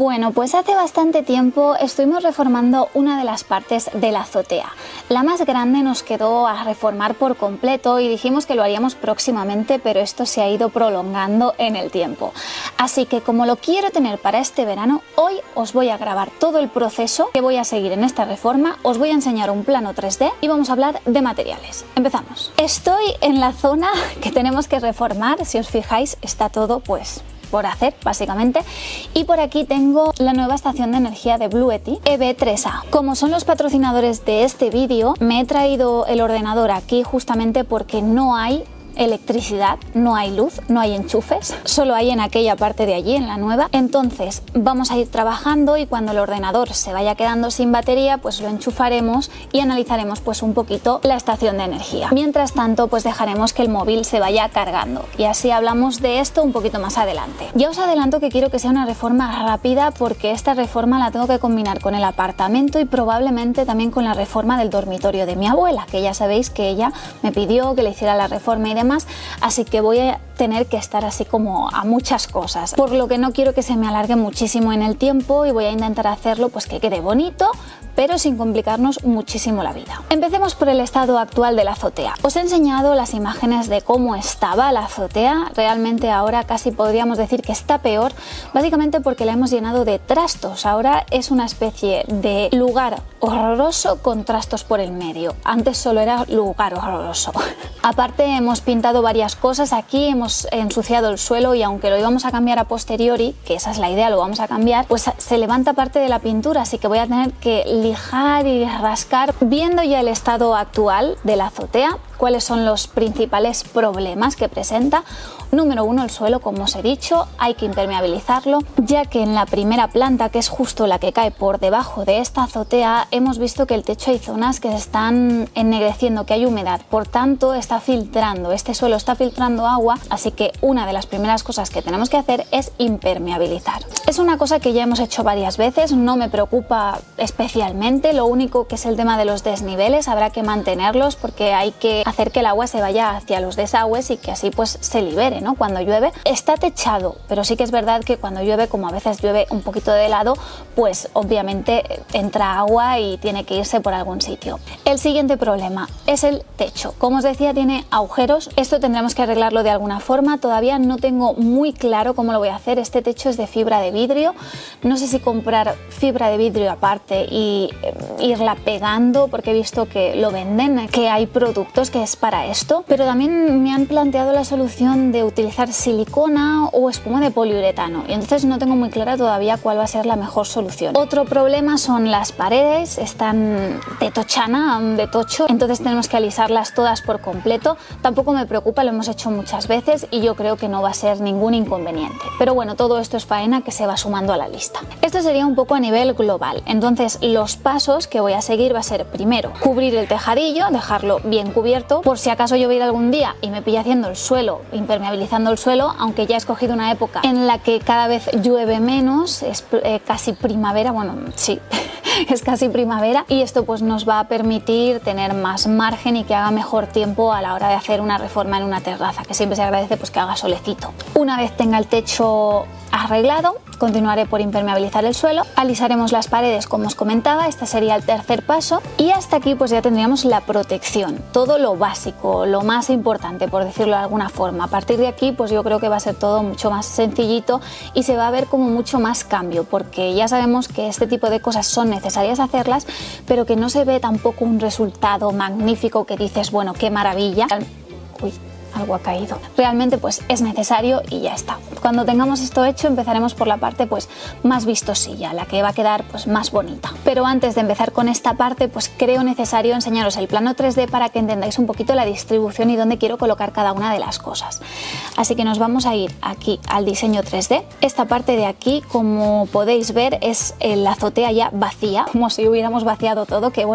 Bueno, pues hace bastante tiempo estuvimos reformando una de las partes de la azotea. La más grande nos quedó a reformar por completo y dijimos que lo haríamos próximamente, pero esto se ha ido prolongando en el tiempo. Así que como lo quiero tener para este verano, hoy os voy a grabar todo el proceso que voy a seguir en esta reforma, os voy a enseñar un plano 3D y vamos a hablar de materiales. Empezamos. Estoy en la zona que tenemos que reformar, si os fijáis está todo pues por hacer básicamente, y por aquí tengo la nueva estación de energía de Bluetooth EV3A. Como son los patrocinadores de este vídeo, me he traído el ordenador aquí justamente porque no hay electricidad, no hay luz, no hay enchufes, solo hay en aquella parte de allí, en la nueva. Entonces vamos a ir trabajando y cuando el ordenador se vaya quedando sin batería, pues lo enchufaremos y analizaremos pues un poquito la estación de energía. Mientras tanto, pues dejaremos que el móvil se vaya cargando y así hablamos de esto un poquito más adelante. Ya os adelanto que quiero que sea una reforma rápida porque esta reforma la tengo que combinar con el apartamento y probablemente también con la reforma del dormitorio de mi abuela, que ya sabéis que ella me pidió que le hiciera la reforma y demás, así que voy a tener que estar así como a muchas cosas, por lo que no quiero que se me alargue muchísimo en el tiempo y voy a intentar hacerlo pues que quede bonito, pero sin complicarnos muchísimo la vida. Empecemos por el estado actual de la azotea. Os he enseñado las imágenes de cómo estaba la azotea, realmente ahora casi podríamos decir que está peor, básicamente porque la hemos llenado de trastos. Ahora es una especie de lugar horroroso con trastos por el medio, antes solo era lugar horroroso. Aparte hemos pintado varias cosas aquí, hemos ensuciado el suelo y aunque lo íbamos a cambiar a posteriori, que esa es la idea, lo vamos a cambiar, pues se levanta parte de la pintura, así que voy a tener que lijar y rascar. Viendo ya el estado actual de la azotea, cuáles son los principales problemas que presenta. Número 1, el suelo, como os he dicho, hay que impermeabilizarlo, ya que en la primera planta, que es justo la que cae por debajo de esta azotea, hemos visto que el techo hay zonas que se están ennegreciendo, que hay humedad, por tanto está filtrando, este suelo está filtrando agua, así que una de las primeras cosas que tenemos que hacer es impermeabilizar. Es una cosa que ya hemos hecho varias veces, no me preocupa especialmente, lo único que es el tema de los desniveles, habrá que mantenerlos porque hay que hacer que el agua se vaya hacia los desagües y que así pues se libere, ¿no? Cuando llueve. Está techado, pero sí que es verdad que cuando llueve, como a veces llueve un poquito de lado, pues obviamente entra agua y tiene que irse por algún sitio. El siguiente problema es el techo. Como os decía, tiene agujeros, esto tendremos que arreglarlo de alguna forma, todavía no tengo muy claro cómo lo voy a hacer. Este techo es de fibra de vidrio, no sé si comprar fibra de vidrio aparte y irla pegando porque he visto que lo venden, que hay productos que es para esto, pero también me han planteado la solución de utilizar silicona o espuma de poliuretano y entonces no tengo muy clara todavía cuál va a ser la mejor solución. Otro problema son las paredes, están de tochana, de tocho, entonces tenemos que alisarlas todas por completo. Tampoco me preocupa, lo hemos hecho muchas veces y yo creo que no va a ser ningún inconveniente, pero bueno, todo esto es faena que se va sumando a la lista. Esto sería un poco a nivel global, entonces los pasos que voy a seguir va a ser primero cubrir el tejadillo, dejarlo bien cubierto, por si acaso lloviera algún día y me pilla haciendo el suelo, impermeabilizando el suelo, aunque ya he escogido una época en la que cada vez llueve menos, es casi primavera, bueno, sí, es casi primavera y esto pues nos va a permitir tener más margen y que haga mejor tiempo a la hora de hacer una reforma en una terraza, que siempre se agradece pues que haga solecito. Una vez tenga el techo arreglado, continuaré por impermeabilizar el suelo, alisaremos las paredes como os comentaba, este sería el tercer paso y hasta aquí pues ya tendríamos la protección, todo lo básico, lo más importante por decirlo de alguna forma. A partir de aquí pues yo creo que va a ser todo mucho más sencillito y se va a ver como mucho más cambio porque ya sabemos que este tipo de cosas son necesarias hacerlas pero que no se ve tampoco un resultado magnífico que dices bueno qué maravilla. Uy, algo ha caído. Realmente pues es necesario y ya está. Cuando tengamos esto hecho empezaremos por la parte pues más vistosilla, la que va a quedar pues más bonita. Pero antes de empezar con esta parte pues creo necesario enseñaros el plano 3D para que entendáis un poquito la distribución y dónde quiero colocar cada una de las cosas. Así que nos vamos a ir aquí al diseño 3D. Esta parte de aquí, como podéis ver, es la azotea ya vacía, como si hubiéramos vaciado todo, que bueno,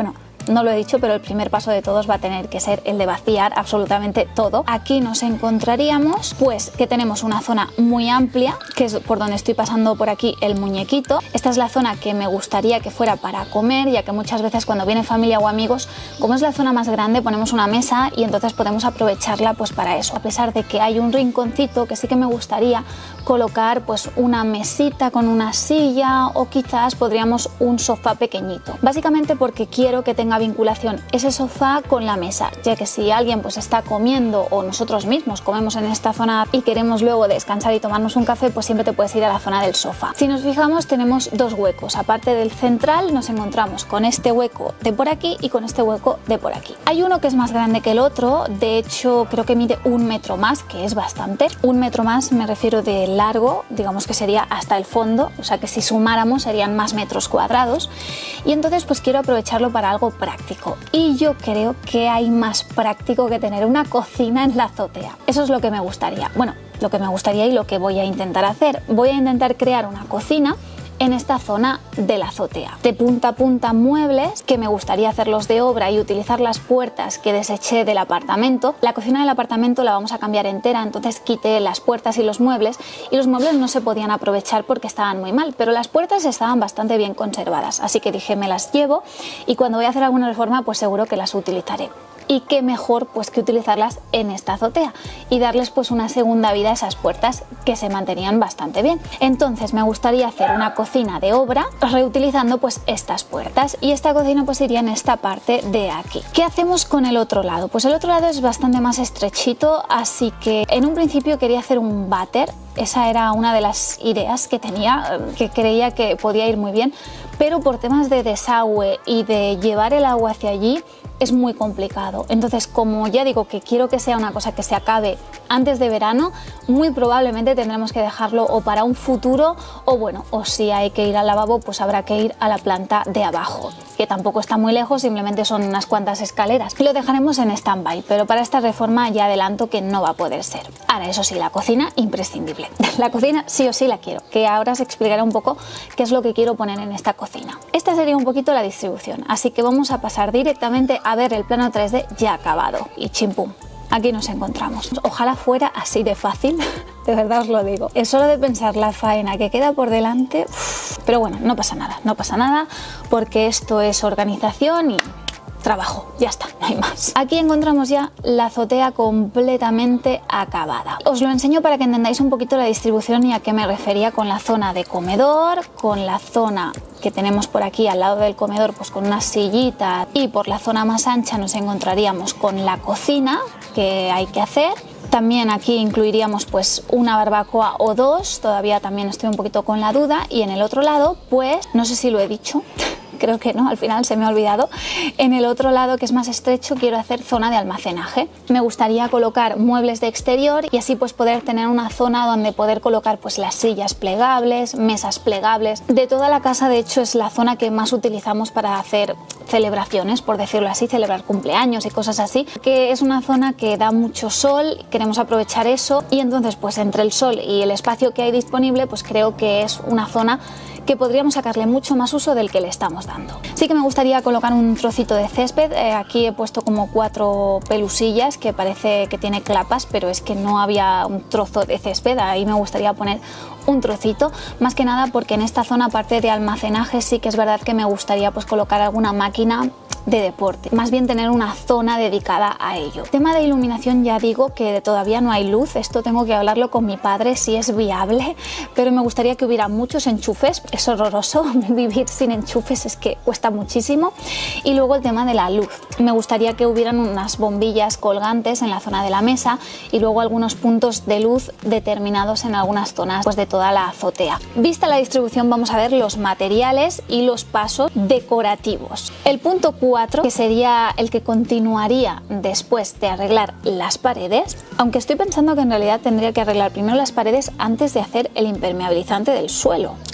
no lo he dicho, pero el primer paso de todos va a tener que ser el de vaciar absolutamente todo. Aquí nos encontraríamos pues que tenemos una zona muy amplia, que es por donde estoy pasando por aquí el muñequito. Esta es la zona que me gustaría que fuera para comer, ya que muchas veces cuando viene familia o amigos, como es la zona más grande, ponemos una mesa y entonces podemos aprovecharla pues para eso. A pesar de que hay un rinconcito que sí que me gustaría colocar pues una mesita con una silla, o quizás podríamos un sofá pequeñito, básicamente porque quiero que tenga vinculación ese sofá con la mesa, ya que si alguien pues está comiendo o nosotros mismos comemos en esta zona y queremos luego descansar y tomarnos un café, pues siempre te puedes ir a la zona del sofá. Si nos fijamos, tenemos dos huecos, aparte del central nos encontramos con este hueco de por aquí y con este hueco de por aquí. Hay uno que es más grande que el otro, de hecho creo que mide 1 metro más, que es bastante. 1 metro más me refiero de largo, digamos que sería hasta el fondo, o sea que si sumáramos serían más metros cuadrados, y entonces pues quiero aprovecharlo para algo práctico, y yo creo que hay más práctico que tener una cocina en la azotea. Eso es lo que me gustaría, bueno, lo que me gustaría y lo que voy a intentar hacer. Voy a intentar crear una cocina en esta zona de la azotea. De punta a punta muebles, que me gustaría hacerlos de obra y utilizar las puertas que deseché del apartamento. La cocina del apartamento la vamos a cambiar entera, entonces quité las puertas y los muebles no se podían aprovechar porque estaban muy mal, pero las puertas estaban bastante bien conservadas, así que dije me las llevo y cuando voy a hacer alguna reforma pues seguro que las utilizaré. Y qué mejor pues que utilizarlas en esta azotea y darles pues una segunda vida a esas puertas que se mantenían bastante bien. Entonces me gustaría hacer una cocina de obra reutilizando pues estas puertas, y esta cocina pues iría en esta parte de aquí. ¿Qué hacemos con el otro lado? Pues el otro lado es bastante más estrechito, así que en un principio quería hacer un váter. Esa era una de las ideas que tenía, que creía que podía ir muy bien, pero por temas de desagüe y de llevar el agua hacia allí es muy complicado. Entonces, como ya digo que quiero que sea una cosa que se acabe antes de verano, muy probablemente tendremos que dejarlo o para un futuro, o bueno, o si hay que ir al lavabo pues habrá que ir a la planta de abajo, que tampoco está muy lejos, simplemente son unas cuantas escaleras. Lo dejaremos en stand-by, pero para esta reforma ya adelanto que no va a poder ser. Ahora, eso sí, la cocina imprescindible. La cocina sí o sí la quiero, que ahora os explicaré un poco qué es lo que quiero poner en esta cocina. Esta sería un poquito la distribución, así que vamos a pasar directamente a ver el plano 3D ya acabado. Y chimpum, aquí nos encontramos. Ojalá fuera así de fácil, de verdad os lo digo. Es solo de pensar la faena que queda por delante, pero bueno, no pasa nada, porque esto es organización y trabajo, ya está, no hay más. Aquí encontramos ya la azotea completamente acabada. Os lo enseño para que entendáis un poquito la distribución y a qué me refería con la zona de comedor, con la zona que tenemos por aquí al lado del comedor pues con unas sillitas, y por la zona más ancha nos encontraríamos con la cocina que hay que hacer. También aquí incluiríamos pues una barbacoa o dos, todavía también estoy un poquito con la duda, y en el otro lado pues no sé si lo he dicho, creo que no, al final se me ha olvidado. En el otro lado, que es más estrecho, quiero hacer zona de almacenaje. Me gustaría colocar muebles de exterior y así pues poder tener una zona donde poder colocar pues las sillas plegables, mesas plegables. De toda la casa, de hecho, es la zona que más utilizamos para hacer celebraciones, por decirlo así, celebrar cumpleaños y cosas así, que es una zona que da mucho sol, queremos aprovechar eso, y entonces pues entre el sol y el espacio que hay disponible pues creo que es una zona que podríamos sacarle mucho más uso del que le estamos dando. Sí que me gustaría colocar un trocito de césped. Aquí he puesto como 4 pelusillas que parece que tiene clapas, pero es que no había un trozo de césped. Ahí me gustaría poner un trocito, más que nada porque en esta zona, aparte de almacenaje, sí que es verdad que me gustaría pues colocar alguna máquina de deporte, más bien tener una zona dedicada a ello. Tema de iluminación, ya digo que todavía no hay luz, esto tengo que hablarlo con mi padre si es viable, pero me gustaría que hubiera muchos enchufes. Es horroroso vivir sin enchufes, es que cuesta muchísimo. Y luego el tema de la luz, me gustaría que hubieran unas bombillas colgantes en la zona de la mesa y luego algunos puntos de luz determinados en algunas zonas pues de toda la azotea. Vista la distribución, vamos a ver los materiales y los pasos decorativos. El punto 4, que sería el que continuaría después de arreglar las paredes, aunque estoy pensando que en realidad tendría que arreglar primero las paredes antes de hacer el impermeabilizante del suelo.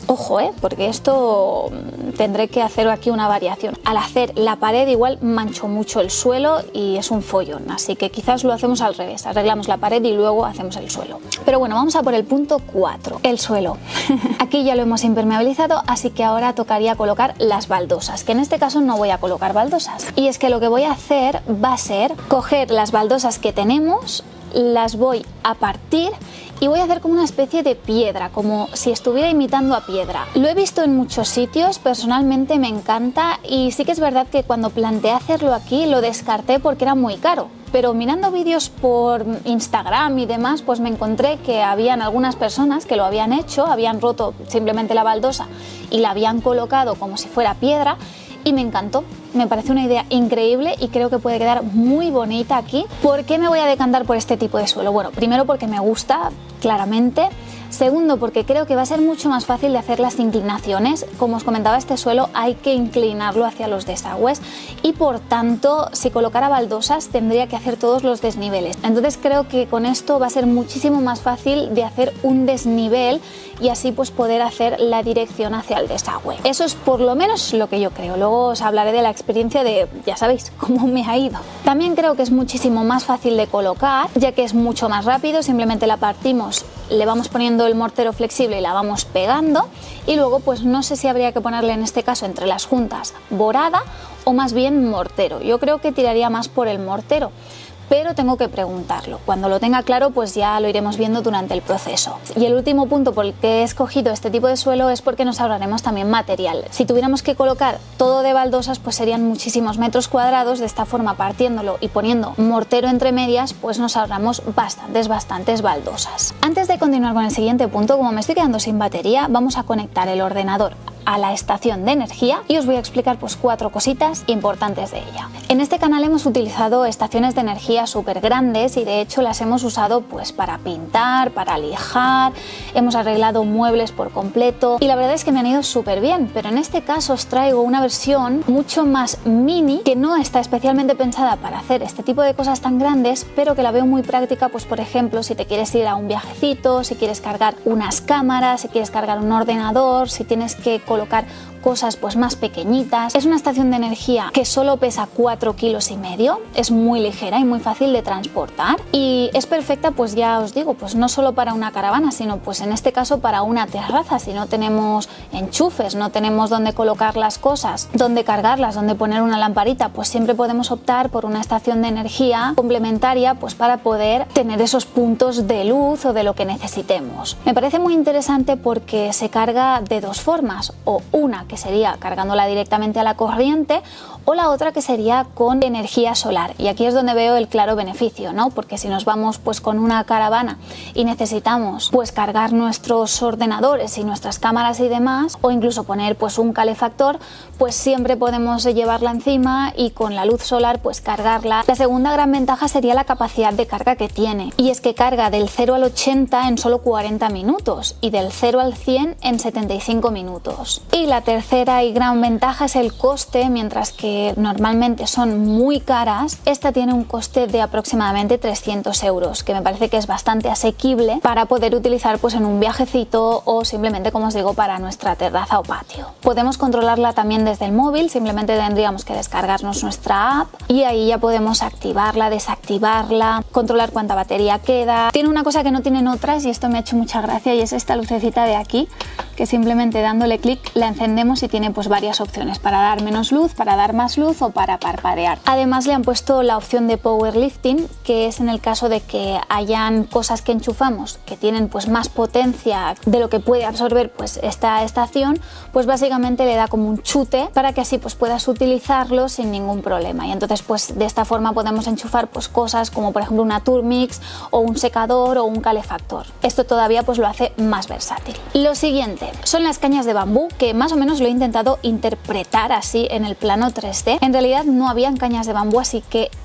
Ojo, porque esto tendré que hacer aquí una variación. Al hacer la pared igual mancho mucho el suelo y es un follón, así que quizás lo hacemos al revés, arreglamos la pared y luego hacemos el suelo. Pero bueno, vamos a por el punto 4, el suelo. Aquí ya lo hemos impermeabilizado, así que ahora tocaría colocar las baldosas, que en este caso no voy a colocar baldosas. Y es que lo que voy a hacer va a ser coger las baldosas que tenemos, las voy a partir y voy a hacer como una especie de piedra, como si estuviera imitando a piedra. Lo he visto en muchos sitios, personalmente me encanta y sí que es verdad que cuando planteé hacerlo aquí lo descarté porque era muy caro. Pero mirando vídeos por Instagram y demás, pues me encontré que habían algunas personas que lo habían hecho, habían roto simplemente la baldosa y la habían colocado como si fuera piedra y me encantó. Me parece una idea increíble y creo que puede quedar muy bonita aquí. ¿Por qué me voy a decantar por este tipo de suelo? Bueno, primero porque me gusta, claramente. Segundo, porque creo que va a ser mucho más fácil de hacer las inclinaciones. Como os comentaba, este suelo hay que inclinarlo hacia los desagües y por tanto, si colocara baldosas tendría que hacer todos los desniveles. Entonces creo que con esto va a ser muchísimo más fácil de hacer un desnivel y así pues poder hacer la dirección hacia el desagüe. Eso es por lo menos lo que yo creo. Luego os hablaré de la experiencia de, ya sabéis, cómo me ha ido. También creo que es muchísimo más fácil de colocar, ya que es mucho más rápido. Simplemente la partimos, le vamos poniendo el mortero flexible y la vamos pegando y luego pues no sé si habría que ponerle en este caso entre las juntas borada o más bien mortero. Yo creo que tiraría más por el mortero, pero tengo que preguntarlo. Cuando lo tenga claro pues ya lo iremos viendo durante el proceso. Y el último punto por el que he escogido este tipo de suelo es porque nos ahorraremos también material. Si tuviéramos que colocar todo de baldosas pues serían muchísimos metros cuadrados, de esta forma partiéndolo y poniendo mortero entre medias pues nos ahorramos bastantes baldosas. Antes de continuar con el siguiente punto, como me estoy quedando sin batería, vamos a conectar el ordenador a la estación de energía y os voy a explicar pues 4 cositas importantes de ella. En este canal hemos utilizado estaciones de energía súper grandes y de hecho las hemos usado pues para pintar, para lijar, hemos arreglado muebles por completo y la verdad es que me han ido súper bien, pero en este caso os traigo una versión mucho más mini que no está especialmente pensada para hacer este tipo de cosas tan grandes, pero que la veo muy práctica pues por ejemplo si te quieres ir a un viajecito, si quieres cargar unas cámaras, si quieres cargar un ordenador, si tienes que colocar cosas pues más pequeñitas. Es una estación de energía que solo pesa 4,5 kilos, es muy ligera y muy fácil de transportar y es perfecta pues ya os digo pues no solo para una caravana sino pues en este caso para una terraza. Si no tenemos enchufes, no tenemos dónde colocar las cosas, dónde cargarlas, dónde poner una lamparita, pues siempre podemos optar por una estación de energía complementaria pues para poder tener esos puntos de luz o de lo que necesitemos. Me parece muy interesante porque se carga de dos formas, o una que sería cargándola directamente a la corriente o la otra que sería con energía solar, y aquí es donde veo el claro beneficio, ¿no? Porque si nos vamos pues con una caravana y necesitamos pues cargar nuestros ordenadores y nuestras cámaras y demás, o incluso poner pues un calefactor, pues siempre podemos llevarla encima y con la luz solar pues cargarla. La segunda gran ventaja sería la capacidad de carga que tiene, y es que carga del 0 al 80 en solo 40 minutos y del 0 al 100 en 75 minutos. Y la tercera y gran ventaja es el coste. Mientras que normalmente son muy caras, esta tiene un coste de aproximadamente 300 euros, que me parece que es bastante asequible para poder utilizar pues en un viajecito o simplemente, como os digo, para nuestra terraza o patio. Podemos controlarla también desde el móvil, simplemente tendríamos que descargarnos nuestra app y ahí ya podemos activarla, desactivarla, controlar cuánta batería queda. Tiene una cosa que no tienen otras y esto me ha hecho mucha gracia, y es esta lucecita de aquí, que simplemente dándole clic la encendemos y tiene pues varias opciones para dar menos luz, para dar más luz o para parpadear. Además le han puesto la opción de power lifting, que es en el caso de que hayan cosas que enchufamos que tienen pues más potencia de lo que puede absorber pues esta estación, pues básicamente le da como un chute para que así pues puedas utilizarlo sin ningún problema. Y entonces pues de esta forma podemos enchufar pues cosas como por ejemplo una Turmix o un secador o un calefactor. Esto todavía pues lo hace más versátil. Lo siguiente son las cañas de bambú, que más o menos lo he intentado interpretar así en el plano 3D. En realidad no habían cañas de bambú, así que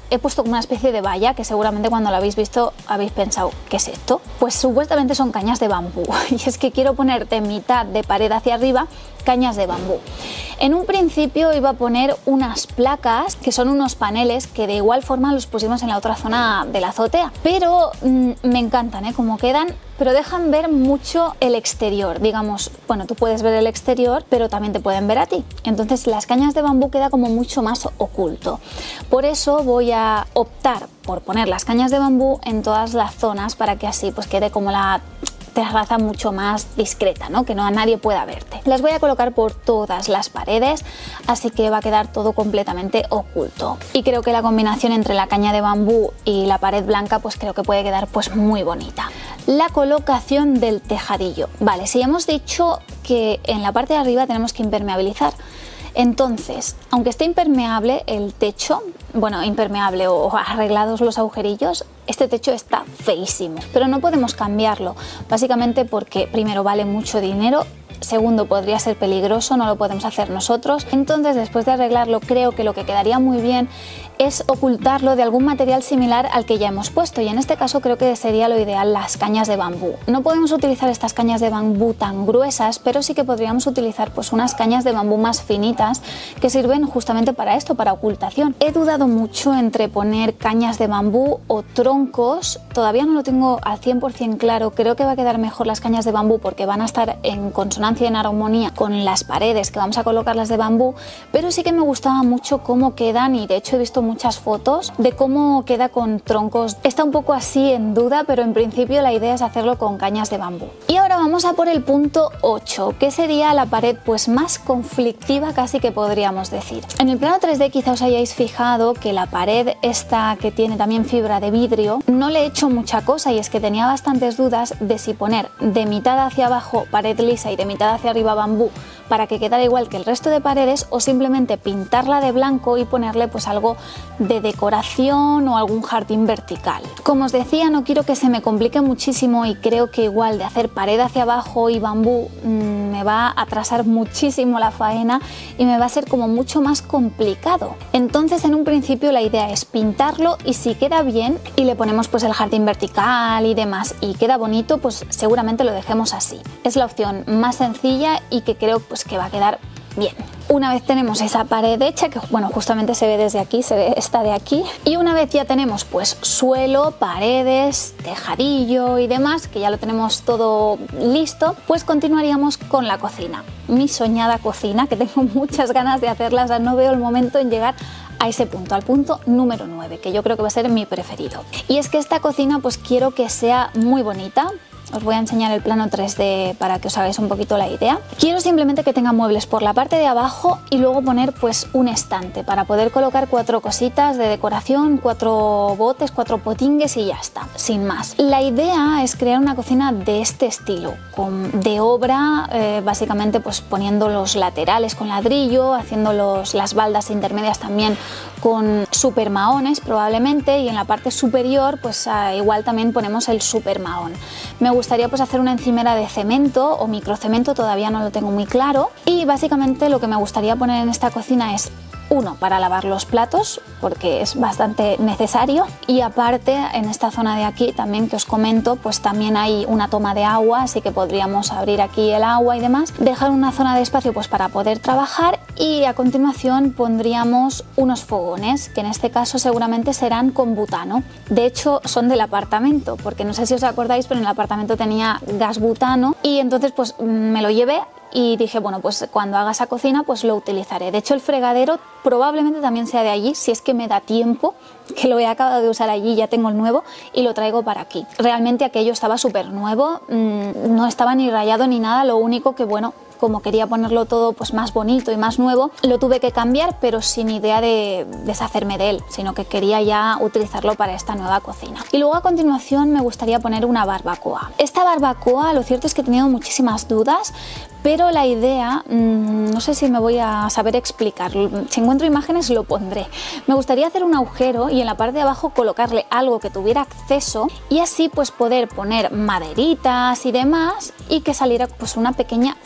he puesto como una especie de valla que seguramente cuando lo habéis visto habéis pensado, ¿qué es esto? Pues supuestamente son cañas de bambú y es que quiero poner de mitad de pared hacia arriba cañas de bambú. En un principio iba a poner unas placas que son unos paneles que de igual forma los pusimos en la otra zona de la azotea, pero me encantan, cómo quedan, pero dejan ver mucho el exterior, digamos, bueno, tú puedes ver el exterior, pero también te pueden ver a ti. Entonces las cañas de bambú queda como mucho más oculto. Por eso voy a optar por poner las cañas de bambú en todas las zonas para que así pues quede como la terraza mucho más discreta, ¿no? Que no a nadie pueda verte. Las voy a colocar por todas las paredes, así que va a quedar todo completamente oculto. Y creo que la combinación entre la caña de bambú y la pared blanca, pues creo que puede quedar pues muy bonita. La colocación del tejadillo. Vale, si hemos dicho que en la parte de arriba tenemos que impermeabilizar. Entonces, aunque esté impermeable el techo, bueno, impermeable o arreglados los agujerillos, este techo está feísimo, pero no podemos cambiarlo, básicamente porque primero vale mucho dinero, segundo podría ser peligroso, no lo podemos hacer nosotros. Entonces, después de arreglarlo, creo que lo que quedaría muy bien es ocultarlo de algún material similar al que ya hemos puesto, y en este caso creo que sería lo ideal las cañas de bambú. No podemos utilizar estas cañas de bambú tan gruesas, pero sí que podríamos utilizar pues unas cañas de bambú más finitas que sirven justamente para esto, para ocultación. He dudado mucho entre poner cañas de bambú o troncos, todavía no lo tengo al 100% claro. Creo que va a quedar mejor las cañas de bambú porque van a estar en consonancia y en armonía con las paredes que vamos a colocarlas de bambú, pero sí que me gustaba mucho cómo quedan, y de hecho he visto muchas fotos de cómo queda con troncos. Está un poco así en duda, pero en principio la idea es hacerlo con cañas de bambú. Y ahora vamos a por el punto 8, que sería la pared pues más conflictiva casi que podríamos decir. En el plano 3D quizá os hayáis fijado que la pared esta que tiene también fibra de vidrio no le he hecho mucha cosa, y es que tenía bastantes dudas de si poner de mitad hacia abajo pared lisa y de mitad hacia arriba bambú para que quedara igual que el resto de paredes, o simplemente pintarla de blanco y ponerle pues algo de decoración o algún jardín vertical. Como os decía, no quiero que se me complique muchísimo, y creo que igual de hacer pared hacia abajo y bambú me va a atrasar muchísimo la faena y me va a ser como mucho más complicado. Entonces, en un principio la idea es pintarlo, y si queda bien y le ponemos pues el jardín vertical y demás y queda bonito, pues seguramente lo dejemos así. Es la opción más sencilla y que creo pues que va a quedar bien. Una vez tenemos esa pared hecha, que bueno, justamente se ve desde aquí, se ve esta de aquí, y una vez ya tenemos pues suelo, paredes, tejadillo y demás, que ya lo tenemos todo listo, pues continuaríamos con la cocina. Mi soñada cocina, que tengo muchas ganas de hacerla, o sea, no veo el momento en llegar a ese punto, al punto número 9, que yo creo que va a ser mi preferido. Y es que esta cocina pues quiero que sea muy bonita. Os voy a enseñar el plano 3D para que os hagáis un poquito la idea. Quiero simplemente que tenga muebles por la parte de abajo y luego poner pues un estante para poder colocar 4 cositas de decoración, 4 botes, 4 potingues y ya está, sin más. La idea es crear una cocina de este estilo, de obra, básicamente pues poniendo los laterales con ladrillo, haciendo las baldas intermedias también con super mahones probablemente, y en la parte superior pues igual también ponemos el super mahón. Me gustaría pues hacer una encimera de cemento o microcemento, todavía no lo tengo muy claro, y básicamente lo que me gustaría poner en esta cocina es uno para lavar los platos, porque es bastante necesario, y aparte en esta zona de aquí también que os comento pues también hay una toma de agua, así que podríamos abrir aquí el agua y demás, dejar una zona de espacio pues para poder trabajar, y a continuación pondríamos unos fogones que en este caso seguramente serán con butano. De hecho son del apartamento, porque no sé si os acordáis, pero en el apartamento tenía gas butano y entonces pues me lo llevé y dije, bueno, pues cuando haga esa cocina pues lo utilizaré. De hecho el fregadero probablemente también sea de allí, si es que me da tiempo, que lo he acabado de usar allí, ya tengo el nuevo y lo traigo para aquí. Realmente aquello estaba súper nuevo, no estaba ni rayado ni nada, lo único que bueno, como quería ponerlo todo pues más bonito y más nuevo, lo tuve que cambiar, pero sin idea de deshacerme de él, sino que quería ya utilizarlo para esta nueva cocina. Y luego a continuación me gustaría poner una barbacoa. Esta barbacoa, lo cierto es que he tenido muchísimas dudas, pero la idea, no sé si me voy a saber explicar, si encuentro imágenes lo pondré. Me gustaría hacer un agujero y en la parte de abajo colocarle algo que tuviera acceso, y así pues poder poner maderitas y demás, y que saliera pues una pequeña fogata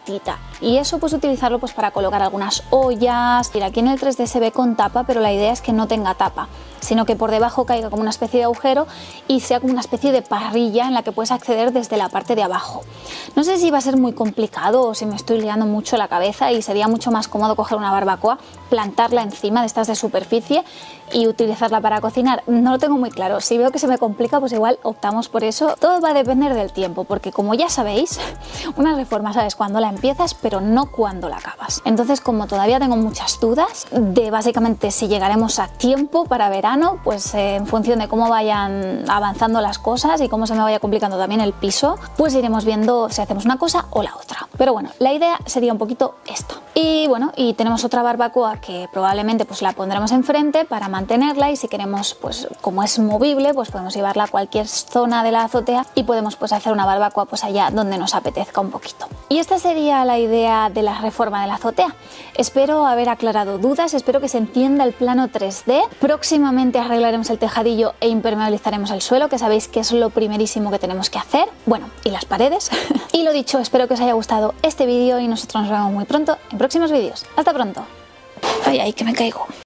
platita, y eso pues utilizarlo pues para colocar algunas ollas. Mira, aquí en el 3D se ve con tapa, pero la idea es que no tenga tapa, sino que por debajo caiga como una especie de agujero y sea como una especie de parrilla en la que puedes acceder desde la parte de abajo. No sé si va a ser muy complicado o si me estoy liando mucho la cabeza, y sería mucho más cómodo coger una barbacoa, plantarla encima de estas de superficie y utilizarla para cocinar. No lo tengo muy claro. Si veo que se me complica, pues igual optamos por eso. Todo va a depender del tiempo, porque como ya sabéis, una reforma sabes cuándo la empiezas, pero no cuándo la acabas. Entonces, como todavía tengo muchas dudas de básicamente si llegaremos a tiempo para verano, pues en función de cómo vayan avanzando las cosas y cómo se me vaya complicando también el piso, pues iremos viendo si hacemos una cosa o la otra. Pero bueno, la idea sería un poquito esto. Y bueno, y tenemos otra barbacoa que probablemente pues la pondremos enfrente para mantenerla, y si queremos, pues como es movible, pues podemos llevarla a cualquier zona de la azotea y podemos pues hacer una barbacoa pues allá donde nos apetezca un poquito. Y esta sería la idea de la reforma de la azotea. Espero haber aclarado dudas, espero que se entienda el plano 3D. Próximamente arreglaremos el tejadillo e impermeabilizaremos el suelo, que sabéis que es lo primerísimo que tenemos que hacer. Bueno, y las paredes. Y lo dicho, espero que os haya gustado este vídeo y nosotros nos vemos muy pronto en próximos vídeos. ¡Hasta pronto! ¡Ay, ay, que me caigo!